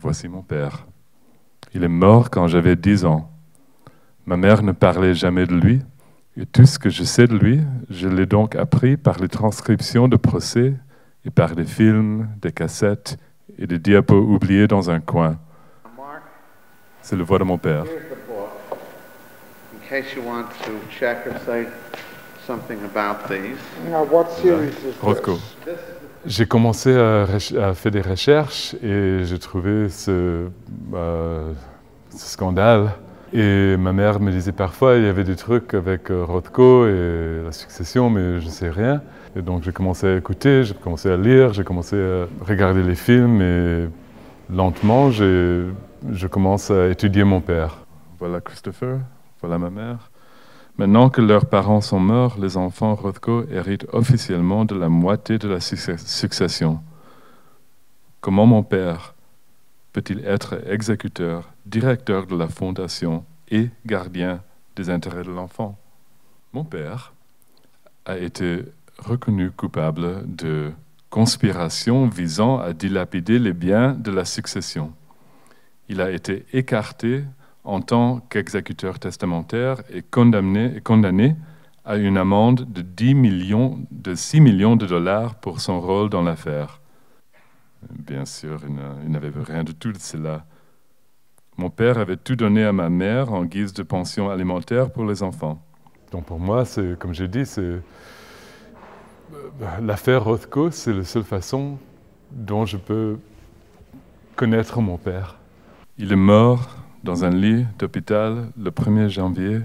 Voici mon père. Il est mort quand j'avais 10 ans. Ma mère ne parlait jamais de lui, et tout ce que je sais de lui, je l'ai donc appris par les transcriptions de procès et par des films, des cassettes et des diapos oubliés dans un coin. C'est le voix de mon père. Rothko. J'ai commencé à faire des recherches et j'ai trouvé ce scandale. Et ma mère me disait parfois il y avait des trucs avec Rothko et la succession, mais je ne sais rien. Et donc j'ai commencé à écouter, j'ai commencé à lire, j'ai commencé à regarder les films et lentement je commence à étudier mon père. Voilà Christopher, voilà ma mère. Maintenant que leurs parents sont morts, les enfants Rothko héritent officiellement de la moitié de la succession. Comment mon père peut-il être exécuteur, directeur de la fondation et gardien des intérêts de l'enfant? Mon père a été reconnu coupable de conspiration visant à dilapider les biens de la succession. Il a été écarté en tant qu'exécuteur testamentaire et condamné à une amende de 6 millions de dollars pour son rôle dans l'affaire. Bien sûr, il n'avait rien de tout de cela. Mon père avait tout donné à ma mère en guise de pension alimentaire pour les enfants. Donc pour moi, comme j'ai dit, l'affaire Rothko, c'est la seule façon dont je peux connaître mon père. Il est mort dans un lit d'hôpital le 1er janvier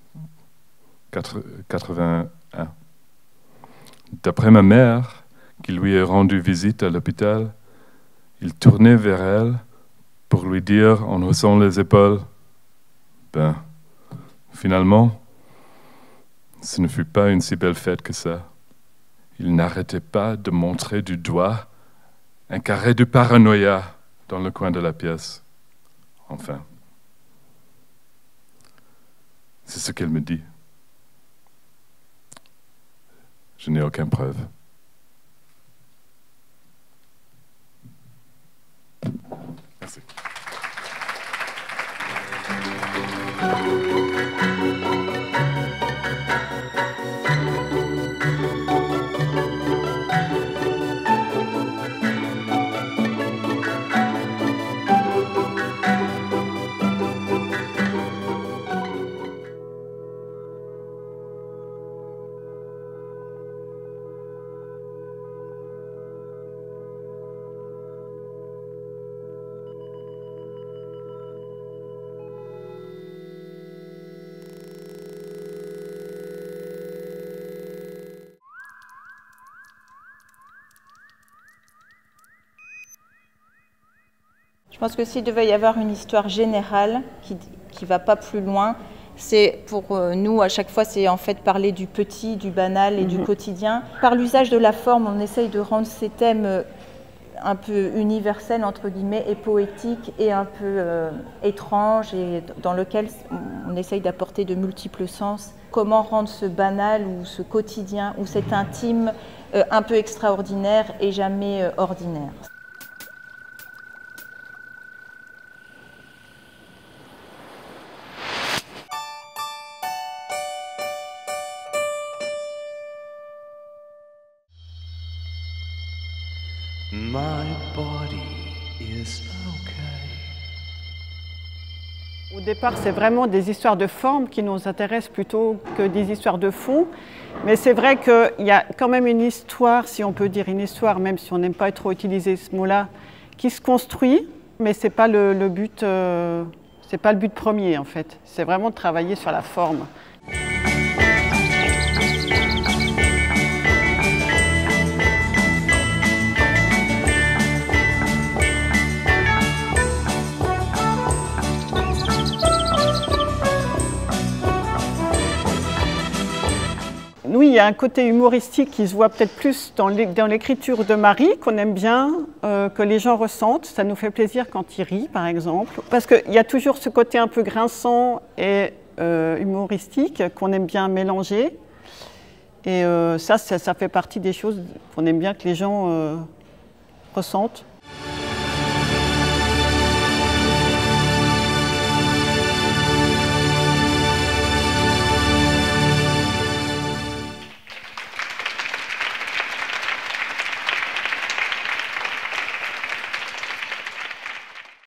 1981. D'après ma mère, qui lui a rendu visite à l'hôpital, il tournait vers elle pour lui dire en haussant les épaules « Ben, finalement, ce ne fut pas une si belle fête que ça. » Il n'arrêtait pas de montrer du doigt un carré de paranoïa dans le coin de la pièce. Enfin, c'est ce qu'elle me dit. Je n'ai aucune preuve. Merci. Je pense que s'il devait y avoir une histoire générale qui ne va pas plus loin, c'est pour nous, à chaque fois, c'est en fait parler du petit, du banal et du quotidien. Par l'usage de la forme, on essaye de rendre ces thèmes un peu universels, entre guillemets, et poétiques et un peu étranges, et dans lequel on essaye d'apporter de multiples sens. Comment rendre ce banal ou ce quotidien ou cet intime un peu extraordinaire et jamais ordinaire. My body is okay. Au départ, c'est vraiment des histoires de forme qui nous intéressent plutôt que des histoires de fond. Mais c'est vrai qu'il y a quand même une histoire, si on peut dire une histoire, même si on n'aime pas trop utiliser ce mot-là, qui se construit, mais ce n'est pas le but, c'est pas le but premier en fait. C'est vraiment de travailler sur la forme. Nous, il y a un côté humoristique qui se voit peut-être plus dans l'écriture de Marie, qu'on aime bien, que les gens ressentent. Ça nous fait plaisir quand il rit, par exemple. Parce qu'il y a toujours ce côté un peu grinçant et humoristique qu'on aime bien mélanger. Et ça fait partie des choses qu'on aime bien que les gens ressentent.